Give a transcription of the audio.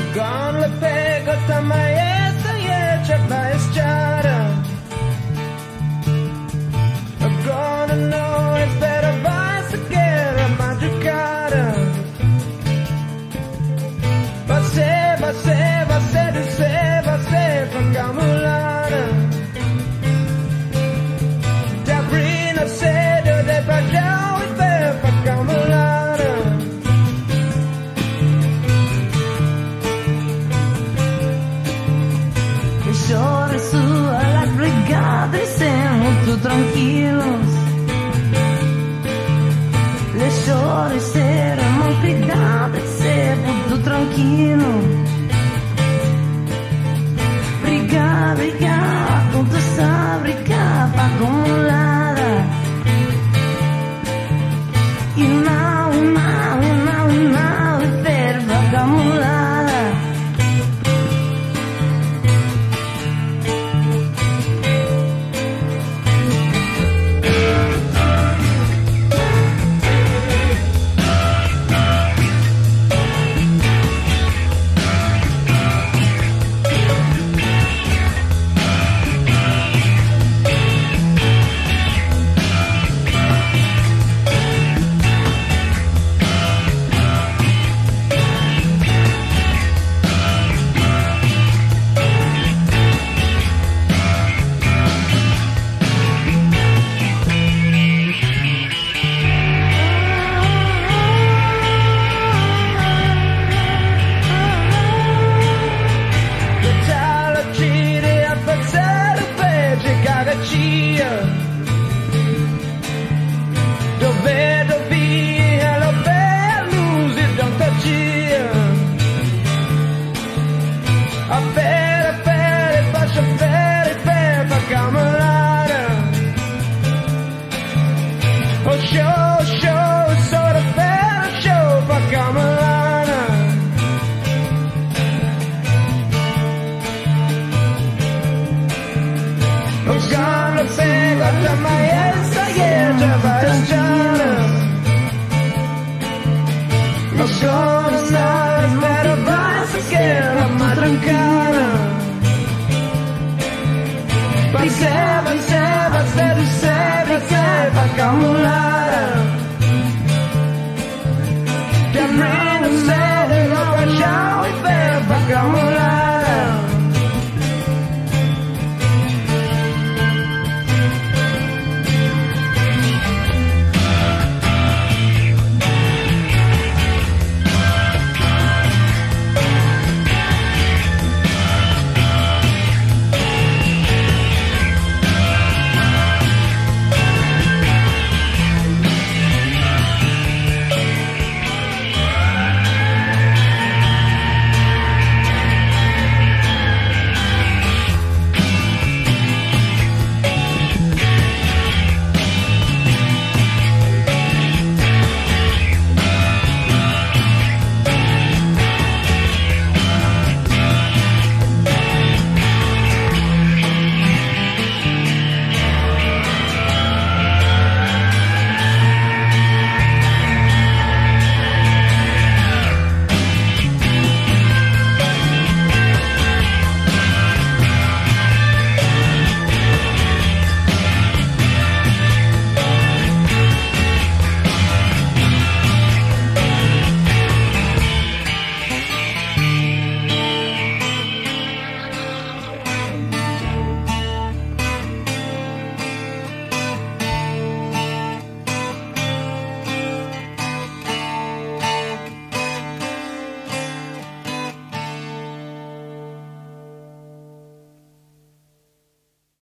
Con le pegota maestra e c'è maestra. I'm gonna know it's better by the guerra magicara. Você, fangamulana. Dabrina cedo de bajau e fe fangamulana. Chora sua la brigada e muito tranquilos. Le chore serão cuidado e ser muito tranquilo. Briga, com tu sabe, briga, acumulada. E não, e ferva acumulada. Gonna say that my answer, yeah,